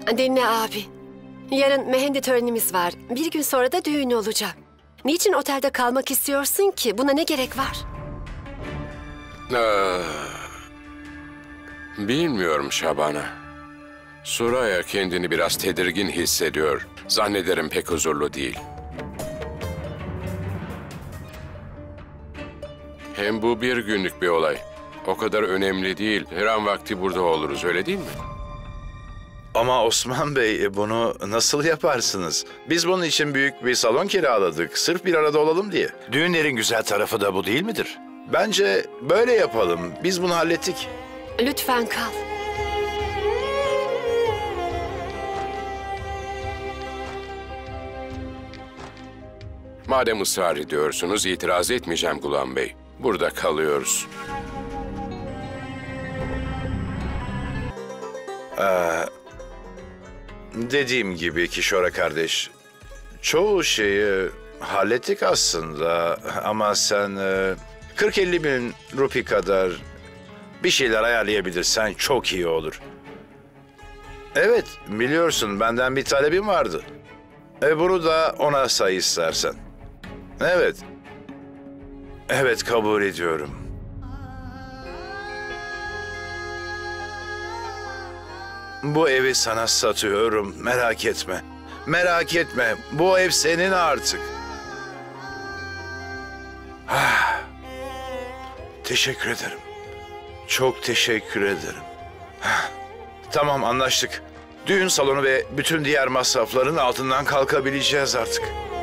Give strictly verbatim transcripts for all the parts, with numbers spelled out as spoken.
Dinle abi. Yarın mehendi törenimiz var. Bir gün sonra da düğün olacak. Niçin otelde kalmak istiyorsun ki? Buna ne gerek var? Ee, bilmiyorum Şabana. Suraya kendini biraz tedirgin hissediyor. Zannederim pek huzurlu değil. Hem bu bir günlük bir olay. O kadar önemli değil. Her an vakti burada oluruz, öyle değil mi? Ama Osman Bey, bunu nasıl yaparsınız? Biz bunun için büyük bir salon kiraladık. Sırf bir arada olalım diye. Düğünlerin güzel tarafı da bu değil midir? Bence böyle yapalım. Biz bunu hallettik. Lütfen kal. Madem ısrar ediyorsunuz, itiraz etmeyeceğim Gulam Bey. Burada kalıyoruz. Ee, dediğim gibi Kişora kardeş, çoğu şeyi hallettik aslında ama sen e, kırk elli bin rupi kadar bir şeyler ayarlayabilirsen çok iyi olur. Evet, biliyorsun benden bir talebim vardı. E bunu da ona say istersen. Evet. Evet, kabul ediyorum. Bu evi sana satıyorum, merak etme. Merak etme, bu ev senin artık. Ah, teşekkür ederim. Çok teşekkür ederim. Ah, tamam, anlaştık. Düğün salonu ve bütün diğer masrafların altından kalkabileceğiz artık.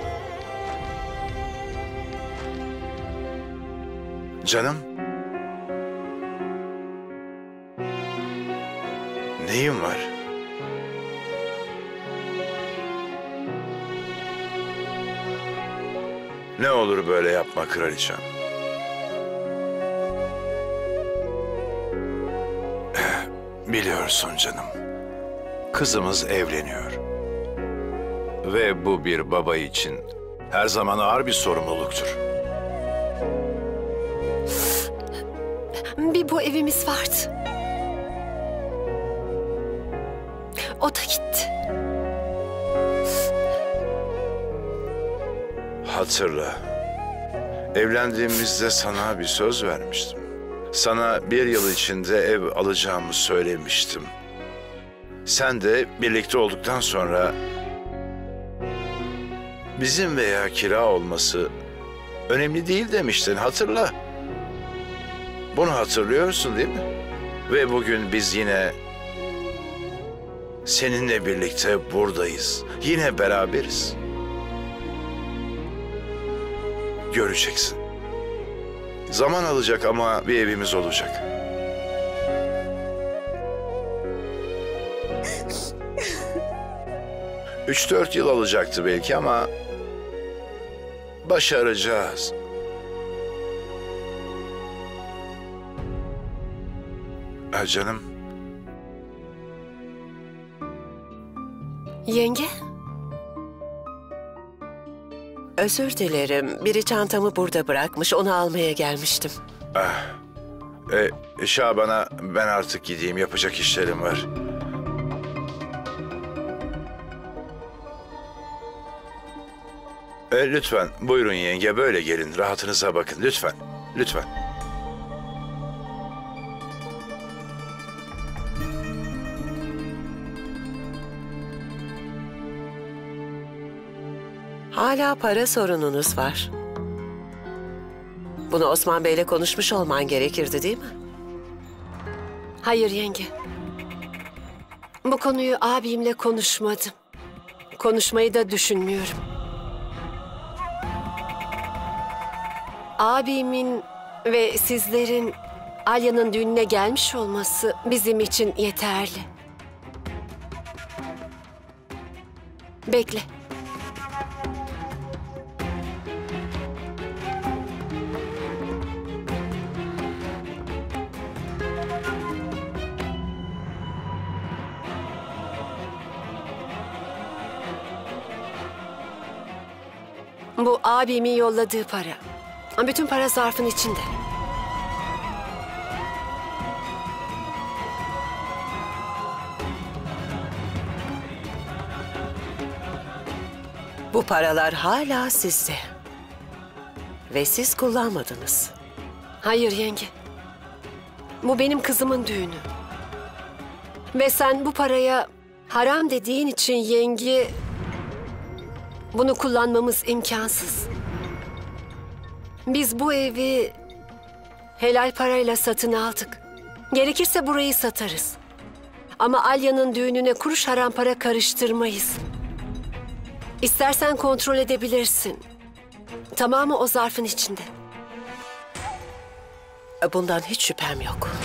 Canım. Neyin var? Ne olur böyle yapma kraliçem. Biliyorsun canım. Kızımız evleniyor. Ve bu bir baba için her zaman ağır bir sorumluluktur. Bir bu evimiz vardı. O da gitti. Hatırla. Evlendiğimizde sana bir söz vermiştim. Sana bir yıl içinde ev alacağımı söylemiştim. Sen de birlikte olduktan sonra bizim veya kira olması önemli değil demiştin, hatırla. Bunu hatırlıyorsun değil mi? Ve bugün biz yine seninle birlikte buradayız. Yine beraberiz. Göreceksin. Zaman alacak ama bir evimiz olacak. Üç dört yıl alacaktı belki ama başaracağız. Ha canım. Yenge? Özür dilerim. Biri çantamı burada bırakmış. Onu almaya gelmiştim. Ah. E, Şaban'a ben artık gideyim. Yapacak işlerim var. E, lütfen buyurun yenge, böyle gelin. Rahatınıza bakın lütfen. Lütfen. Hala para sorununuz var. Bunu Osman Bey'le konuşmuş olman gerekirdi değil mi? Hayır yenge. Bu konuyu abimle konuşmadım. Konuşmayı da düşünmüyorum. Abimin ve sizlerin Alya'nın düğününe gelmiş olması bizim için yeterli. Bekle. Bu abimin yolladığı para. Bütün para zarfın içinde. Bu paralar hala sizde. Ve siz kullanmadınız. Hayır yenge. Bu benim kızımın düğünü. Ve sen bu paraya haram dediğin için yenge, bunu kullanmamız imkansız. Biz bu evi helal parayla satın aldık. Gerekirse burayı satarız. Ama Alya'nın düğününe kuruş haram para karıştırmayız. İstersen kontrol edebilirsin. Tamamı o zarfın içinde. Bundan hiç şüphem yok.